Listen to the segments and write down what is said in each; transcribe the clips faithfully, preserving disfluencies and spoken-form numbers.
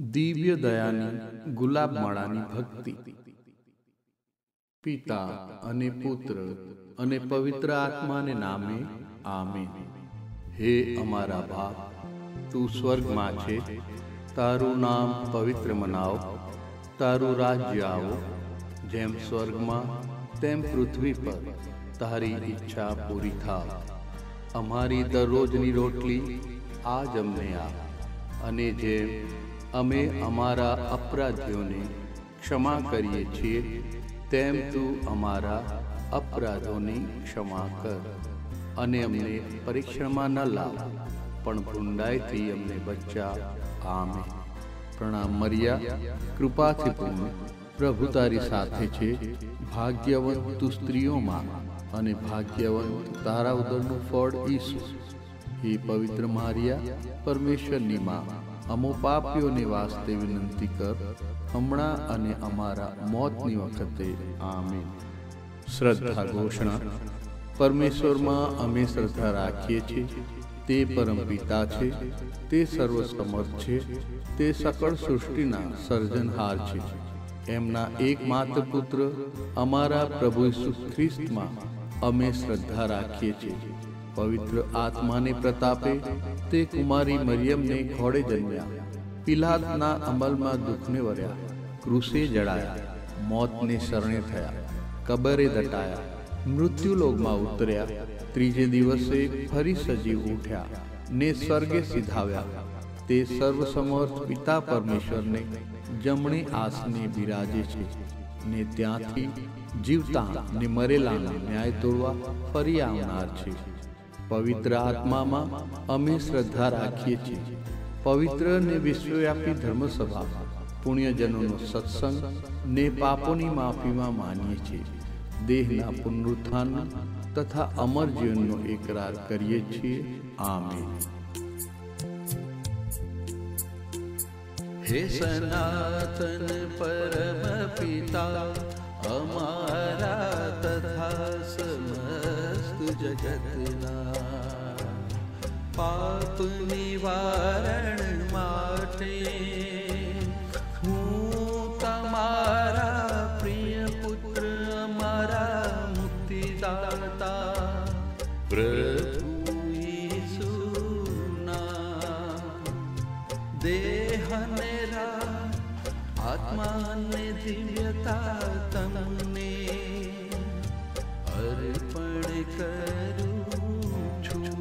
દિવ્ય દયાની ગુલાબ માળાની ભક્તિ. પિતા અને પુત્ર અને પવિત્ર આત્માને નામે આમેન. હે અમારા બાપ, તું સ્વર્ગમાં છે, તારું નામ પવિત્ર મનાવ, તારું રાજ્ય આવો, જેમ સ્વર્ગમાં તેમ પૃથ્વી પર તારી ઈચ્છા પૂરી થાવ. અમારી દરરોજની રોટલી આજ અમને આપ, અને જેમ અમે અમારા અપરાધીઓને ક્ષમા કરીએ છીએ તેમ તું અમારા અપરાધોની ક્ષમા કર, અને અમને પરીક્ષણમાં ન લાવ, પણ ભૂંડાઈથી અમને બચાવ. આમેન. પ્રણામ મરિયા, કૃપાથી પૂર્ણ, પ્રભુ તારી સાથે છે. ભાગ્યવંત તું સ્ત્રીઓમાં, અને ભાગ્યવંત તારા ઉદરનું ફળ ઈસુ. હે પવિત્ર મારિયા, પરમેશ્વરની માં, અમો પાપીઓને વાસ્તે વિનંતી કર, હમણાં અને અમારા મોતની વખતે. આમેન. શ્રદ્ધા ઘોષણા. પરમેશ્વરમાં અમે શ્રદ્ધા રાખીએ છીએ. તે પરમપિતા છે, તે સર્વસમર્થ છે, તે સકળ સૃષ્ટિના સર્જનહાર છે. એમના એકમાત્ર પુત્ર અમારા પ્રભુ ઈસુ ખ્રિસ્તમાં અમે શ્રદ્ધા રાખીએ છીએ. પવિત્ર આત્માને પ્રતાપે તે કુમારી મરિયમને ઘોડે જન્મ્યા, પિલાતના અમલમાં દુઃખને વર્યા, ક્રૂસે જડાયા, મોતને શરણે થયા, કબરે દટાયા, મૃત્યુલોકમાં ઉતર્યા, ત્રીજે દિવસે ફરી સજીવ ઉઠ્યા, ને સ્વર્ગે સિધાવ્યા. તે સર્વસમર્થ પિતા પરમેશ્વરને જમણી આસને બિરાજે છે, ને ત્યાંથી જીવતા ને મરેલાને ન્યાય તોડવા ફરી આવનાર છે. પવિત્ર આત્મામાં અમે શ્રદ્ધા રાખીએ છીએ. પવિત્ર ને વિશ્વવ્યાપી ધર્મસભા, પુણ્યજનોનો સત્સંગ ને પાપોની માફીમાં માનીએ છીએ. દેહના પુનરુત્થાન તથા અમર જીવનનો એકરાર કરીએ છીએ. આમેન. હે સનાતન પરમ પિતા, અમારા તથા સમસ્ત જગતના પાપ નિવારણ માટે હું તમારા પ્રિય પુત્ર, અમારા મુક્તિદાતા પ્રભુ ઈસુના દેહને આત્માને દિવ્યતા તમને અર્પણ કરું છું.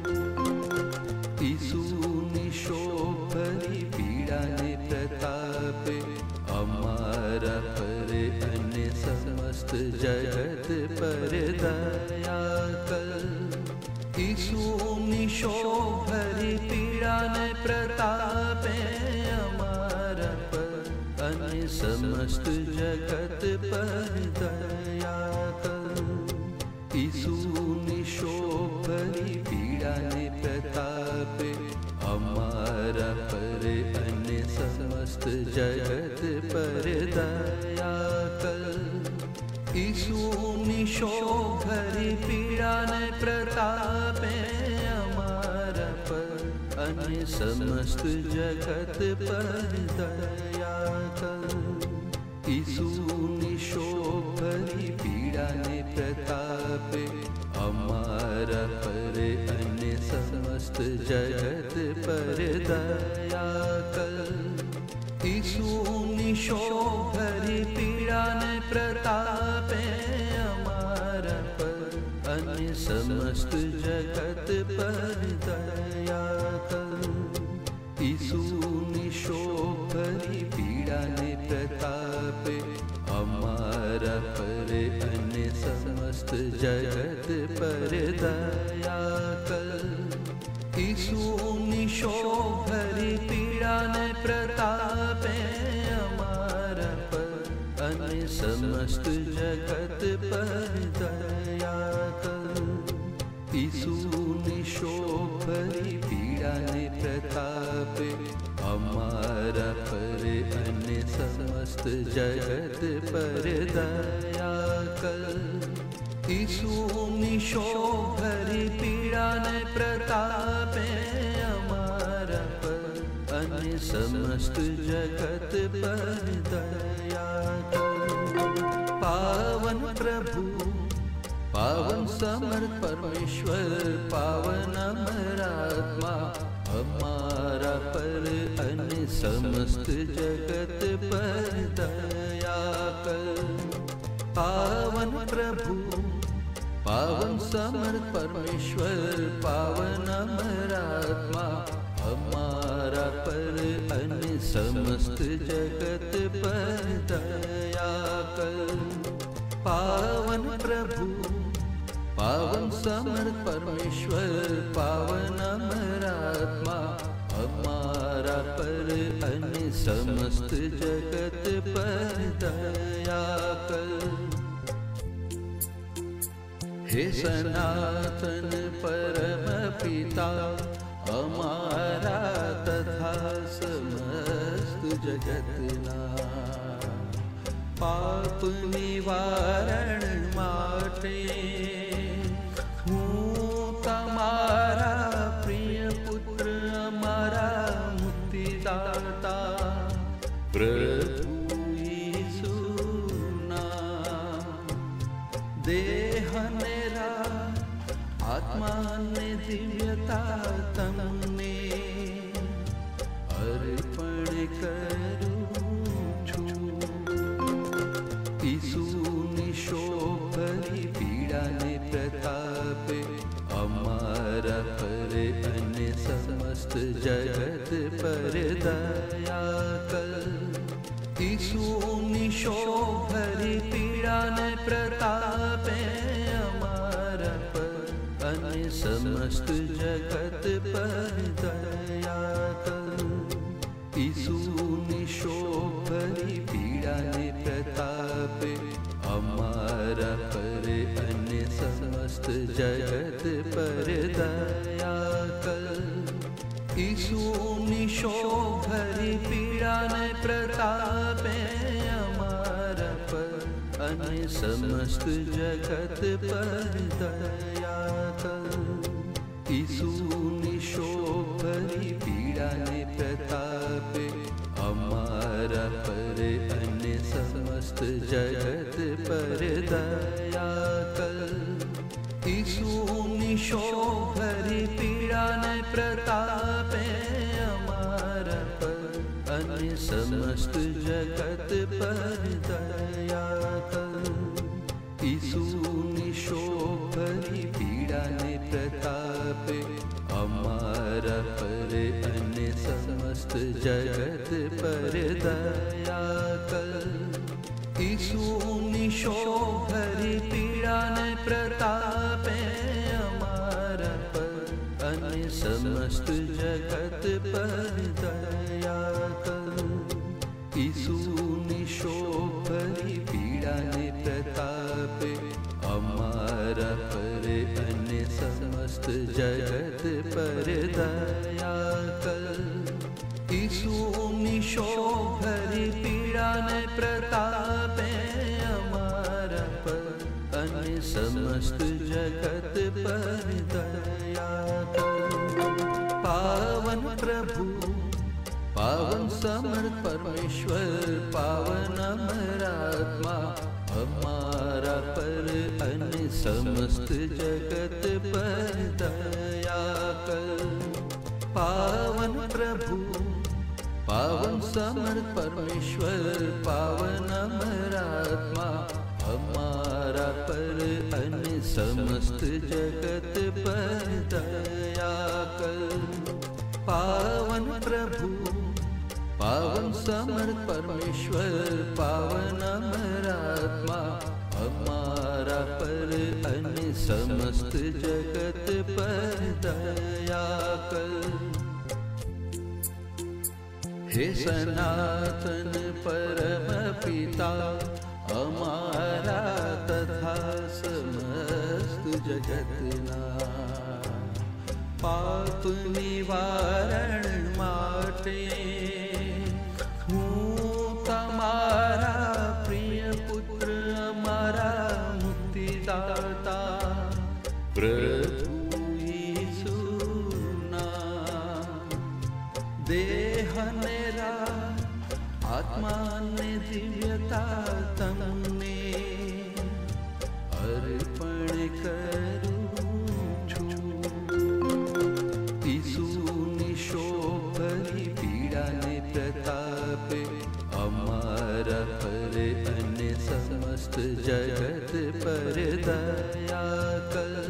ઈસુની શોભરી પીડાને પ્રતાપે અમારા પર અને સમસ્ત જગત પર દયા કર. ઈસુની શોભરી પીડાને પ્રતાપે અમારા પર અને સમસ્ત જગત પર દયા કર. ઈસુની શોભરી પીડાને પ્રતાપે અમારા પર અને સમસ્ત જગત પર દયા કર. ઈસુની શોભરી પીડાને પ્રતાપે અમારા પર અને સમસ્ત જગત પર દયા કર. ઈસુની શોભરી પીડાને પ્રતાપે અમારા પર અને સમસ્ત જગત પર દયા કર. ઈસુની શોભરી પીડાને પ્રતાપે અમારા પર અને સમસ્ત જગત પર દયા કર. ઈસુની શોભરી પીડાને પ્રતાપે અમારા પર અને સમસ્ત જગત પર દયા કર. ઈસુની શોભરી પીડાને પ્રતાપે અમારા પર અને સમસ્ત જગત પર દયા કર. ઈસુની શોભરી પીડાને પ્રતાપે અમારા પર અને સમસ્ત જગત પર દયા કર. ઈસુની શોભરી પીડાને પ્રતાપે અમારા પર અને સમસ્ત જગત પર દયા કર। પાવન પ્રભુ પાવન સમર્થ પરમેશ્વર પાવન અમરાત્મા અમારા પર અને સમસ્ત જગત પર દયા કર। પાવન પ્રભુ પાવન સમર્થ પરમેશ્વર પાવન અમરાત્મા અમારા પર અને સમસ્ત જગત પર દયા કર। પાવન પ્રભુ પાવન સમર્થ પરમેશ્વર પાવન અમરાત્મા અમારા પર અને સમસ્ત જગત પર દયા કર। હે સનાતન પરમ પિતા અમારા તથા સમસ્ત જગતના પાપ નિવારણ માટે હું તમારા પ્રિય પુત્ર અમારા મુક્તિદાતા પ્રભુ ઈસુના દેહને આત્માને દિવ્યતા તમને અર્પણ કરું છું। ઈસુની શોભરી પીડાને પ્રતાપે અમારા પર અને સમસ્ત જગત પર દયા કર। ઈસુની શોભરી પીડાને પ્રતાપે અને સમસ્ત જગત પર દયા કર। ઈસુની શોભરી પીડાને પ્રતાપે અમારા પર અને સમસ્ત જગત પર દયા કર। ઈસુની શોભરી પીડાને પ્રતાપે અમારા પર અને સમસ્ત જગત પર દયા કર। ઈસુની શોભરી પીડાને પ્રતાપે અમારા પર અને સમસ્ત જગત પર દયા કર। ઈસુની શોભરી પીડાને પ્રતાપે અમારા પર અને સમસ્ત જગત પર દયા કર। ઈસુની શોભરી પીડાને પ્રતાપે અમારા પર અને સમસ્ત જગત પર દયા કર। ઈસુની શોભરી પીડાને પ્રતાપે અમારા પર અને સમસ્ત જગત પર દયા કર। ઈસુની શોભરી પીડાને પ્રતાપે અમારા પર અને સમસ્ત જગત પર દયા કર। ઈસુની શોભરી પીડાને પ્રતાપે અમારા પર અને સમસ્ત જગત પર દયા કર। પાવન પ્રભુ પાવન સમર્થ પરમેશ્વર પાવન અમરાત્મા અમારા પર અને સમસ્ત જગત પર દયા કર। પાવન પ્રભુ પાવન સમર્થ પરમેશ્વર પાવન અમરાત્મા અમારા પર અને સમસ્ત જગત પર દયા કર। પાવન પ્રભુ પાવન સમર્થ પરમેશ્વર પાવન અમરાત્મા અમારા પર અને સમસ્ત જગત પર દયા કર। હે સનાતન પરમ પિતા અમારા તથા સમસ્ત જગતના પાપ નિવારણ માટે હું તમારા પ્રિય પુત્ર અમારા મુક્તિદાતા પ્રભુ ઈસુના દેહને રા આત્માને દિવ્યતા તમને અર્પણ કરું છું। ઈસુની શોભરી પીડાને પ્રતાપે અમારા પર અને સમસ્ત જગત પર દયા કર।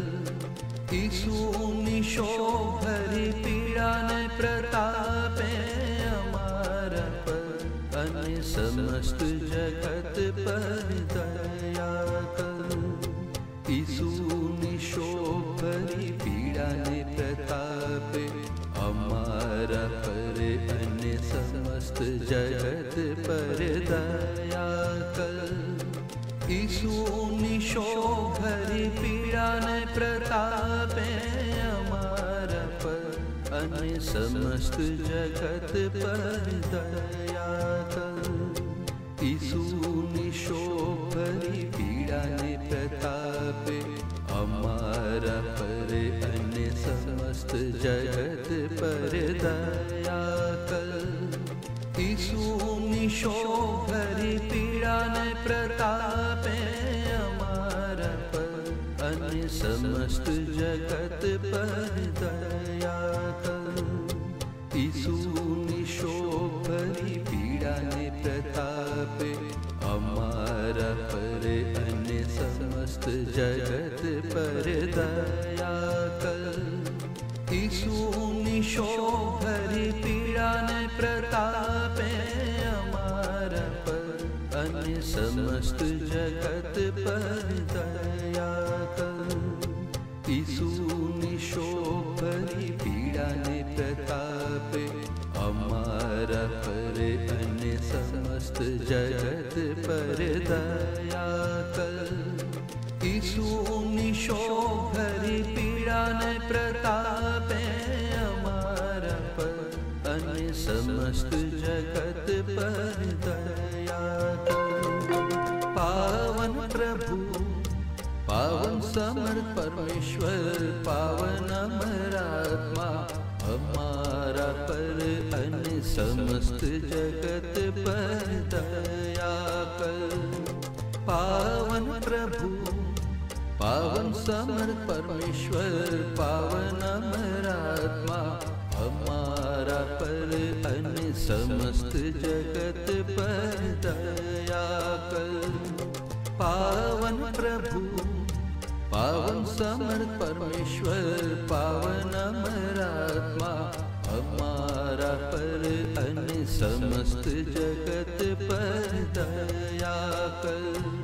ઈસુની શોભરી પીડાને પ્રતાપે અમારા પર અને સમસ્ત જગત પર દયા કર। ઈસુની શોભરી પીડાને પ્રતાપે અમારા પર અને સમસ્ત જગત પર દયા કર। ઈસુની શોભરી પીડાને પ્રતાપે અમારા પર અને સમસ્ત જગત પર દયા કર। ઈસુની શોભરી પીડાને પ્રતાપે અમારા પર અને સમસ્ત જગત પર દયા કર। ઈસુની શોભરી પીડાને પ્રતાપે અમારા પર અને સમસ્ત જગત પર દયા કર। ઈસુની શોભરી પીડાને પ્રતાપે અમારા પર અને સમસ્ત જગત પર દયા કર। ઈસુની શોભરી પીડાને પ્રતાપે અમારા પર અને સમસ્ત જગત પર દયા કર। ઈસુની શોભરી પીડાને પ્રતાપે અમારા પર અને સમસ્ત જગત પર દયા કર। ઈસુની શોભરી પીડાને પ્રતાપે અમારા પર અને સમસ્ત જગત પર દયા કર। પાવન પ્રભુ પાવન સમર્થ પરમેશ્વર પાવન અમરાત્મા અમારા પર અને સમસ્ત જગત પર દયા કર। પાવન પ્રભુ પાવન સમર્થ પરમેશ્વર પાવન અમરાત્મા અમારા પર અને સમસ્ત જગત પર દયા કર। પાવન પ્રભુ પાવન સમર્થ પરમેશ્વર પાવન અમરાત્મા અમારા પર અને સમસ્ત જગત પર દયા કર।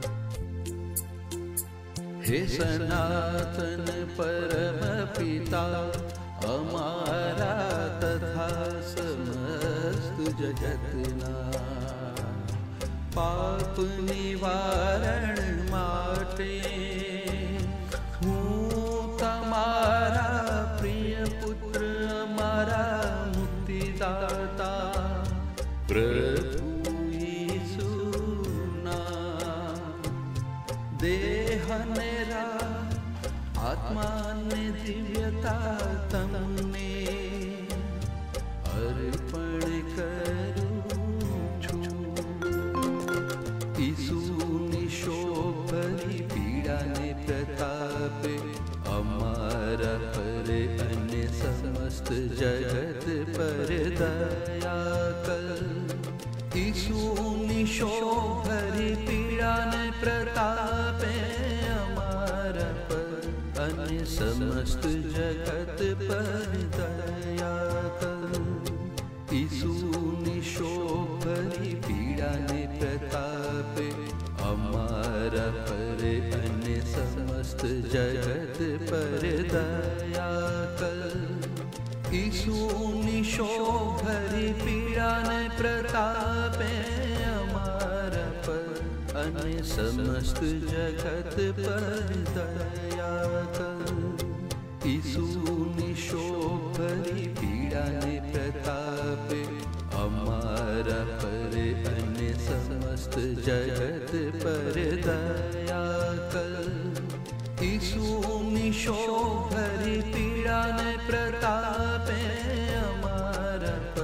હે સનાતન પરમ પિતા અમારા તથા સમસ્ત જગતના પાપ નિવારણ માટે હું તમારા પ્રિય પુત્ર અમારા મુક્તિદાતા પ્રભુ ઈસુના દેહને રા આત્માને દિવ્યતા તમને અર્પણ કરું છું। ઈસુની શોભરી પીડાને પ્રતાપે અમારા પર અને સમસ્ત જગત પર દયા કર। ઈસુની શોભરી પીડાને પ્રતાપે અમારા પર અને સમસ્ત જગત પર દયા કર। ઈસુની શોભરી પીડાને પ્રતાપે અમારા પર અને સમસ્ત જગત પર દયા કર। ઈસુની શોભરી પીડાને પ્રતાપે અમારા પર અને સમસ્ત જગત પર દયા કર। ઈસુની શોભરી પીડાને પ્રતાપે અમારા પર અને સમસ્ત જગત પર દયા કર। ઈસુની શોભરી પીડાને પ્રતાપે અમારા પર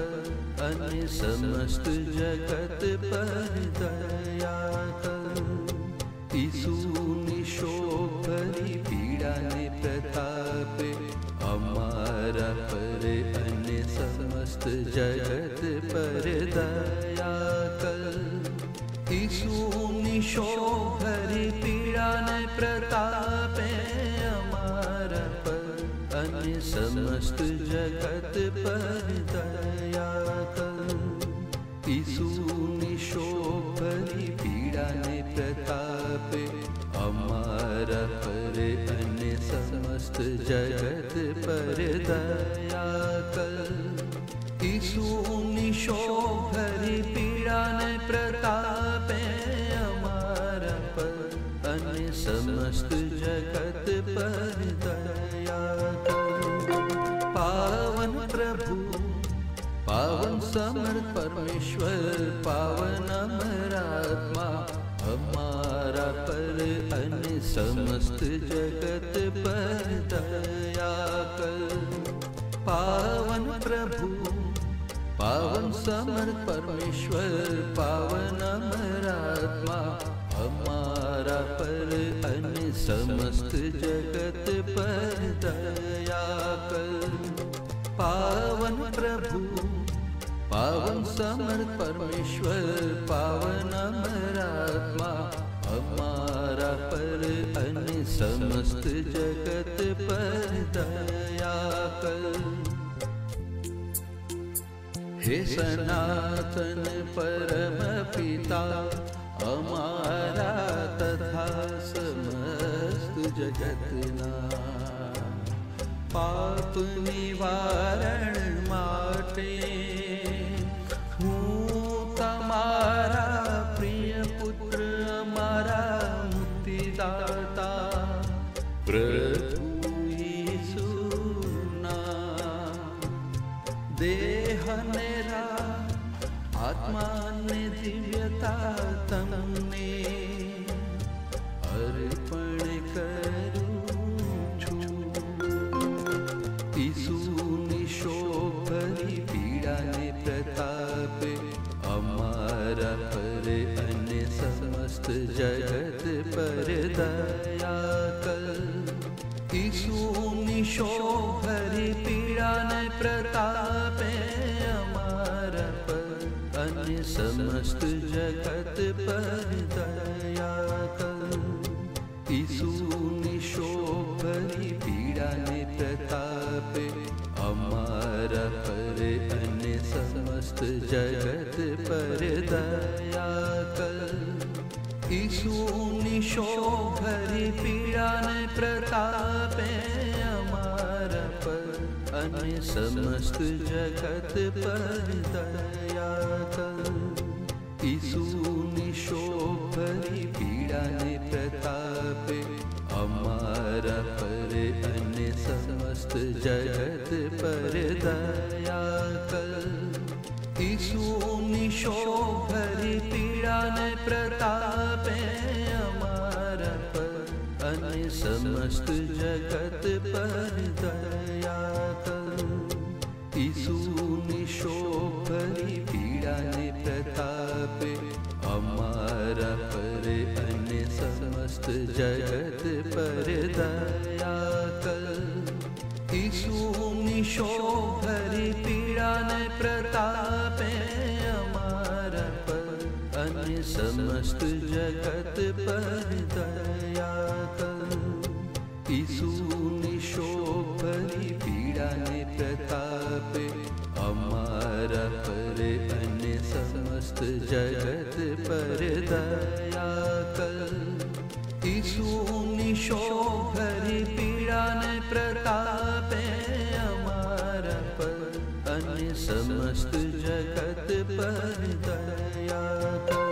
अन्य समस्त जगत पर दया कर। ईसु निशोक भरी पीड़ा ने प्रतापे अमारा पर अन्य समस्त जगत पर दया कर। ईसु निशोक भरी पीड़ा ने प्रतापे अमारा पर अन्य समस्त जगत पर दया कर। ईसु निशोक भरी पीड़ा ने प्रतापे अमारा पर अन्य समस्त जगत पर दया कर। ईसु निशोक भरी पीड़ा ने प्रतापे अमारा पर अन्य समस्त जगत पर दया कर। पावन प्रभु पावन समर्थ परमेश्वर पावन अमरात्मा हमारा पर अन्य समस्त जगत पर दया कर। पावन प्रभु पावन समर्थ परमेश्वर पावन अमरात्मा हमारा पर अन्य समस्त जगत पर दया कर। पावन प्रभु पावन समर्थ परमेश्वर पावन अमरात्मा हमारा पर अन्य समस्त जगत पर दया कर। हे सनातन परम पिता हमारा तथा समस्त जगतना पाप निवारण माटे हूँ तमारा प्रिय पुत्र हमारा मुक्तिदाता प्रभु यीशु नाम। देह मेरा आत्मा ने दिव्यता तमने अर्पण करूं छू। ईसु निशोक भरी पीड़ा ने प्रतापे अमारा पर अन्य समस्त जगत पर दया कर। ईसु निशोक भरी पीड़ा ने प्रतापे अमारा पर अन्य समस्त जगत पर दया कर। ईसु निशोक भरी पीड़ा ने प्रतापे अमारा पर अन्य समस्त जगत पर दया कर। ईसु निशोक भरी पीड़ा ने प्रतापे अमारा पर अन्य समस्त जगत पर दया कर। ईसु निशोक भरी पीड़ा ने प्रतापे अमारा पर अन्य समस्त जगत पर दया कर। ईसु निशोक भरी पीड़ा ने प्रतापे अमारा पर अन्य समस्त जगत पर दया कर। ईसु निशोक भरी पीड़ा ने प्रतापे अमारा पर अन्य समस्त जगत पर दया कर। ईसु निशोक भरी पीड़ा ने प्रतापे अमारा पर अन्य समस्त जगत पर दया कर। ईसु निशोक भरी पीड़ा ने प्रतापे अमारा पर अन्य समस्त जगत पर दया कर। ईसु निशोक भरी पीड़ा ने प्रतापे अमारा पर अन्य समस्त जगत पर दया कर।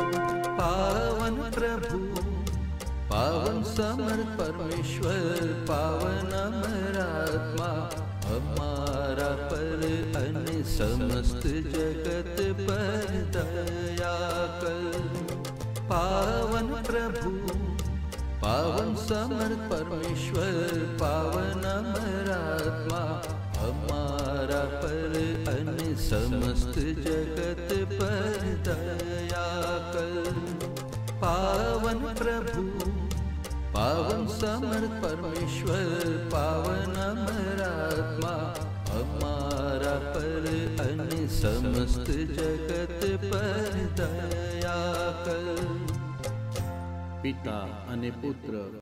पावन प्रभु पावन समर्थ परमेश्वर पावन अमरात्मा हमारा पर अन्य समस्त जगत पर दया कर। पावन प्रभु पावन समर्थ परमेश्वर पावन अमरात्मा हमारा पर अन्य समस्त जगत पर दया कर। पावन प्रभु पावन समर्थ परमेश्वर पावन अमरात्मा हमारा पर अन्य समस्त जगत पर दया कर। પિતા અને પુત્ર